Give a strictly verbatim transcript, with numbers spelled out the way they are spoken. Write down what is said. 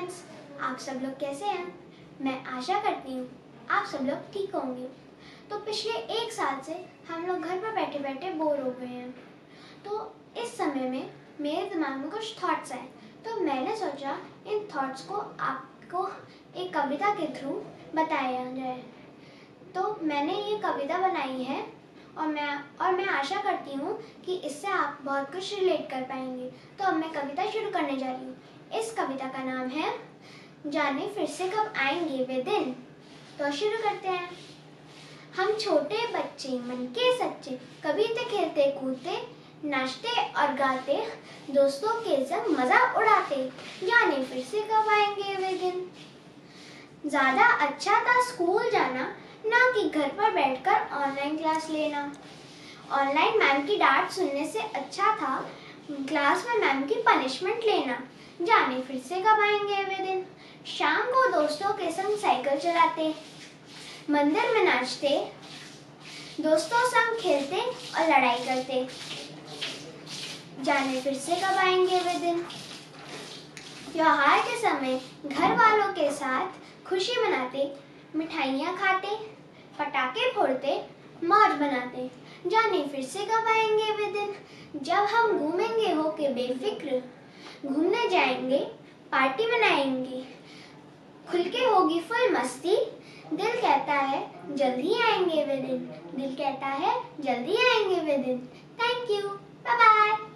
Friends, आप सब लोग कैसे हैं? मैं आशा करती हूँ आप सब लोग ठीक होंगे। तो पिछले एक साल से हम लोग घर पर बैठे बैठे बोर हो गए हैं। तो इस समय में मेरे दिमाग में कुछ थॉट्स आए, तो मैंने सोचा इन थॉट्स को आपको एक कविता के थ्रू बताया जाए। तो मैंने ये कविता बनाई है और मैं और मैं आशा करती हूँ कि इससे आप बहुत कुछ रिलेट कर पाएंगे। तो अब मैं कविता शुरू करने जा रही हूँ। इस कविता का नाम है जाने फिर से कब आएंगे वे दिन। तो शुरू करते हैं। हम छोटे बच्चे मन के सच्चे, कभी तो खेलते कूदते, नाचते और गाते, दोस्तों के संग मजा उड़ाते, जाने फिर से कब आएंगे वे दिन। ज्यादा अच्छा था स्कूल जाना, ना कि घर पर बैठकर ऑनलाइन क्लास लेना। ऑनलाइन मैम की डांट सुनने से अच्छा था क्लास में मैम की पनिशमेंट लेना, जाने फिर से कब आएंगे वे दिन। शाम को दोस्तों के संग साइकिल चलाते, मंदिर में नाचते, दोस्तों संग खेलते और लड़ाई करते, जाने फिर से कब आएंगे वे दिन। त्योहार के समय घर वालों के साथ खुशी मनाते, मिठाइयाँ खाते, पटाखे फोड़ते, मौज बनाते, जाने फिर से कब आएंगे वे दिन। जब हम घूमेंगे हो के बेफिक्र, घूमने जाएंगे, पार्टी मनाएंगे, खुल के होगी फुल मस्ती, दिल कहता है जल्दी आएंगे वे दिन, दिल कहता है जल्दी आएंगे वे दिन। Thank you, bye bye.